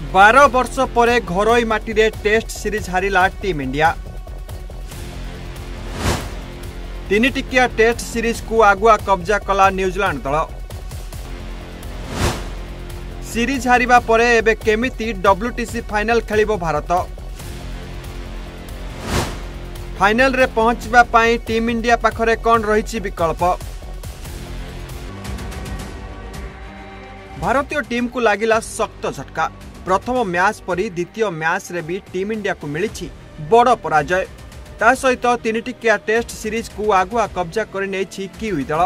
12 वर्ष पर घरोई माटी रे टेस्ट सीरीज हारिला टीम इंडिया। तीन टिकिया टेस्ट सीरीज को आगुआ कब्जा कला न्यूजीलैंड दल। सीरीज हारिबा परे एबे केमिति WTC फाइनल खेलिबो भारत। फाइनल रे पहुंचबा पाई टीम इंडिया पाखरे कोन रहिछि विकल्प। भारतीय टीम को लागिला सख्त झटका। प्रथम मैच परी द्वितीय मैच रे भी टीम इंडिया को मिली बड़ पराजय। ता सहित तीन टिकिया टेस्ट सीरीज को आगुआ कब्जा कर किवी दल,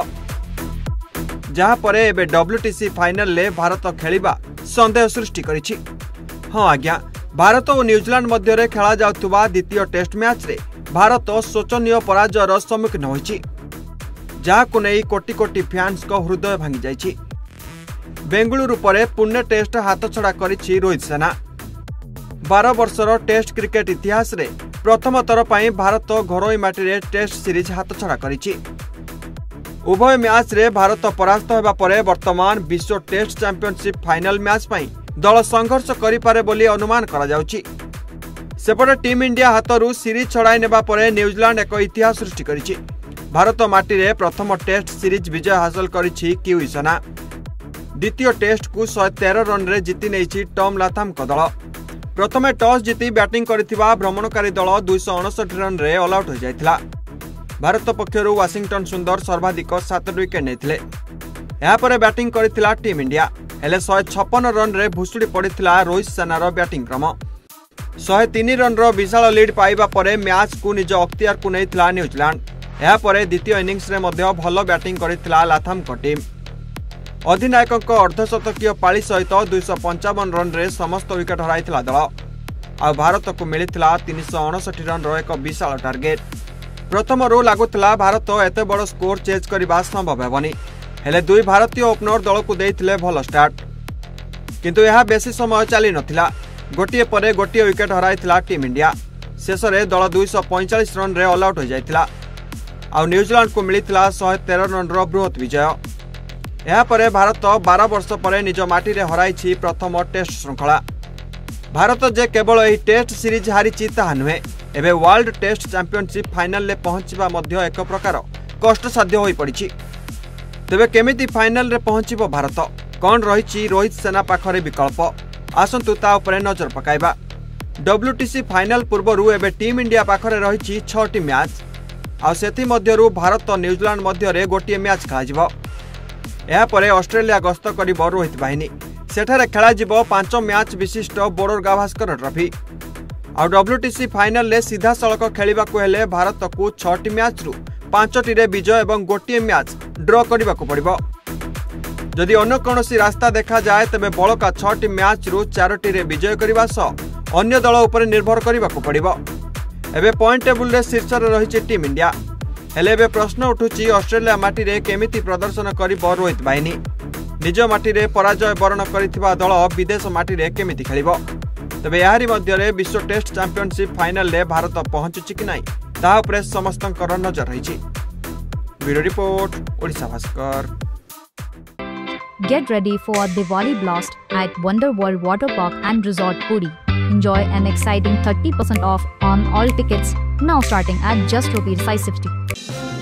जहाँ पर एबे WTC फाइनल ले भारत खेलिबा संदेह सृष्टि करिछि। हाँ आज्ञा, भारत और न्यूजीलैंड मध्य खेला जाउतबा द्वितीय टेस्ट मैच रे भारत शोचनीय पराजयर सम्मुखीन होइछि, जहाँ को नहीं कोटी कोटी फैंस को हृदय भांगी जाइछि। बेंगलुरु परे पुणे टेस्ट हाथछड़ा करिछि रोहित सेना। 12 वर्षर टेस्ट क्रिकेट इतिहास रे प्रथम थर पई भारत घरोई माटी रे टेस्ट सीरीज हाथछड़ा करिछि। उभय मैच रे भारत परास्त होबा परे वर्तमान विश्व टेस्ट चैंपियनशिप फाइनल मैच पई दल संघर्ष करि पारे बोली अनुमान करा जाउछि। सेपटे टीम इंडिया हाथरू सीरीज छड़ाई नेबा परे न्यूजीलैंड एक इतिहास सृष्टि करिछि। भारत माटी रे प्रथम टेस्ट सीरीज विजय हासिल करिछि किवी सेना। द्वितीय टेस्ट को 113 रन रे जीति नेछि टॉम लाथम को दल। प्रथमे टॉस जीति बैटिंग करिथिबा भ्रमणकारी दल 259 रन रे ऑल आउट हो जायथिला। भारत पक्षरु वाशिंगटन सुंदर सर्वाधिक 7 विकेट नेथिले। या परे बैटिंग करिथिला टीम इंडिया, हेले 156 रन रे भुसुड़ी पड़िथिला रोहित सेनार बैटिंग क्रम। 103 रन रो विशाल लीड पाइबा परे मैच को निज अख्तियार को नेथिला न्यूजीलैंड। या परे द्वितीय इनिंग्स रे मध्य भलो बैटिंग करिथिला लाथम को टीम। अधिनायक अर्धशतकीय पाली सहित 255 रन रे समस्त विकेट हराइथिला दल। आ भारत को मिलिथिला 359 रन रो एक विशाल टार्गेट। प्रथम रो लागुथिला भारत एते बड़ स्कोर चेज करबा संभव हेबनी, हेले दुई भारतीय ओपनर दल को देइथिले भल स्टार्ट, किंतु यह बेसी समय चली नथिला। गोटिए परे गोटिए विकेट हराइथिला टीम इंडिया। शेष रे दल 245 रन रे ऑल आउट हो जाइथिला। आ न्यूजीलैंड को मिलिथिला 113 रन रो बृहत विजय। यहाँ पर भारत 12 वर्ष पर निज माटी रे हराइछि प्रथम टेस्ट श्रृंखला। भारत जे केवल यही टेस्ट सीरीज हारिछि ताहा नुहे, एबे वर्ल्ड टेस्ट चैंपियनशिप फाइनल ले पहुंचबा मध्य एक प्रकार कष्टसाध्य होई पड़िछि। तेबे केमिति फाइनल रे पहुंचिबो भारत, कोन रहिछि रोहित सेना पाखरे विकल्प, आसंतु ता उपरे नजर पकाइबा। WTC फाइनल पूर्वरु एबे टीम इंडिया पाखरे रहिछि 6टी मैच। आ सेथि मध्यरु भारत न्यूजीलैंड मध्य रे गोटिए मैच खेलाजिबो। या परे ऑस्ट्रेलिया गस्त करिबो रोहित बाहिनी। सेठारे खेलाजिबो 5 मैच विशिष्ट बोर्डर गाभास्कर ट्रॉफी। आ WTC फाइनल ले सीधा सड़क खेलिबा को हेले भारत को 6टी मैच रु 5टी रे विजय एवं गोटिए मैच ड्रॉ करिबा को पड़िबो। जदि अन्य कोनोसी रास्ता देखा जाए तबे बळका 6टी मैच रु 4टी रे विजय करिबा सह अन्य दल उपर निर्भर करिबा को पड़िबो। एबे पॉइंट टेबल रे शीर्ष रे रहिछि टीम इंडिया, हेले एबे प्रश्न उठुछि ऑस्ट्रेलिया माटी रे केमिति प्रदर्शन करिबो रोहित बाहिनी। निज माटी रे पराजय वरण करिथिबा दल विदेश माटी रे केमिति खेलिबो। तबे यारी मध्य रे विश्व टेस्ट चैंपियनशिप फाइनल ले भारत पहुंचुछि कि नाही ता उपरे समस्तंकर नजर रहिछि। Bureau report, Odisha Bhaskar. Get ready for Diwali Blast at Wonder World Water Park and Resort Puri. Enjoy an exciting 30% off on all tickets now starting at just ₹550.